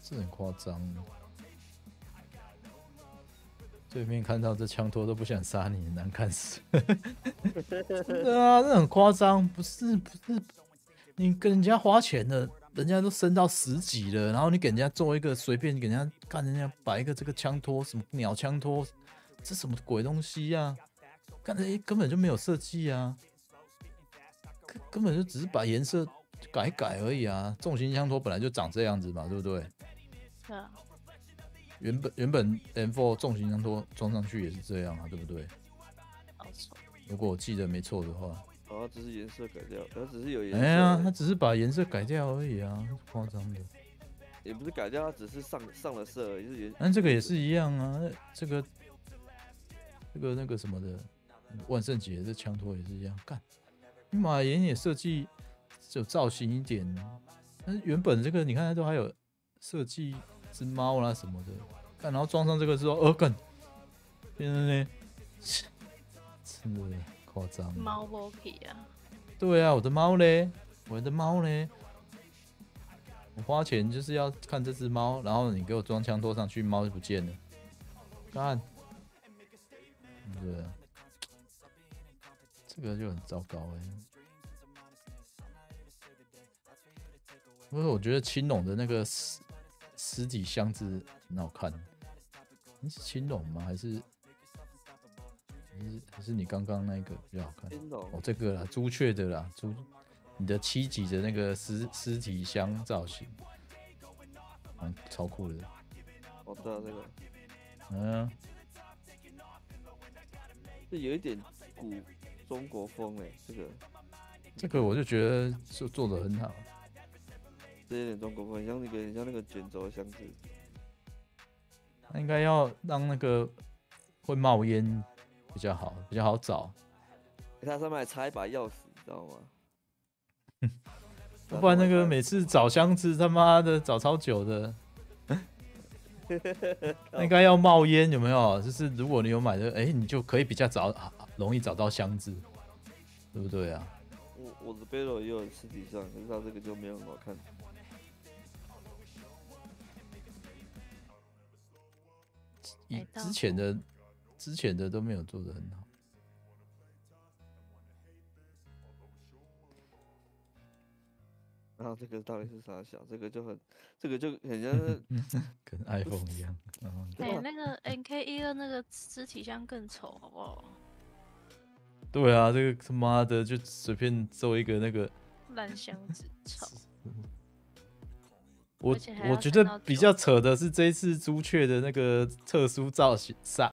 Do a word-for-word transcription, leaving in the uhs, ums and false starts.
这很夸张。对面看到这枪托都不想杀你，难看死。真的啊，这很夸张，不是不是，你跟人家花钱了，人家都升到十级了，然后你给人家做一个随便给人家看人家摆一个这个枪托，什么鸟枪托，这什么鬼东西呀、啊？干的根本就没有设计啊，根本就只是把颜色改改而已啊。重型枪托本来就长这样子嘛，对不对？ 对啊。 原本原本 M 四 重型枪托装上去也是这样啊，对不对？ 好丑。 如果我记得没错的话。 哦，它只是颜色改掉，它只是有颜色。 哎呀，它只是把颜色改掉而已啊，夸张的。 也不是改掉，它只是上上了色而已，是颜。 但这个也是一样啊，这个这个那个什么的，万圣节这枪托也是一样，干。你马眼也设计有造型一点，但是原本这个你看它都还有设计只猫啦什么的，干然后装上这个之后，呃干，变成呢，真的夸张。 猫不皮啊。 对啊，我的猫嘞，我的猫嘞。我花钱就是要看这只猫，然后你给我装枪托上去，猫就不见了。看，对啊，这个就很糟糕哎、欸。因为我觉得青龙的那个尸尸体箱子很好看。你是青龙吗？还是还是还是你刚刚那个比较好看？ 青龙哦，这个啦，朱雀的啦，朱。你的七级的那个尸尸体箱造型，嗯，超酷的。 我知道这个， 嗯， 这有一点古中国风哎，这个。 这个我就觉得就做的很好。 这有点中国风，很像那个很像那个卷轴箱子。 那应该要让那个会冒烟比较好，比较好找。 欸、它上面还插一把钥匙，你知道吗？ 不然那个每次找箱子他妈的找超久的，那应该要冒烟有没有？就是如果你有买的，哎、欸，你就可以比较早容易找到箱子，对不对啊？ 我我的背篓也有实体上，可是它这个就没有很好看。 以之前的之前的都没有做得很好。 然后这个到底是啥小？这个就很，这个就很像是跟 iPhone 一样。 哎、欸，那个 N K 一的那个尸体箱更丑，好不好？ 对啊，这个他妈的就随便做一个那个烂箱子，丑。 我我觉得比较扯的是这一次朱雀的那个特殊造型杀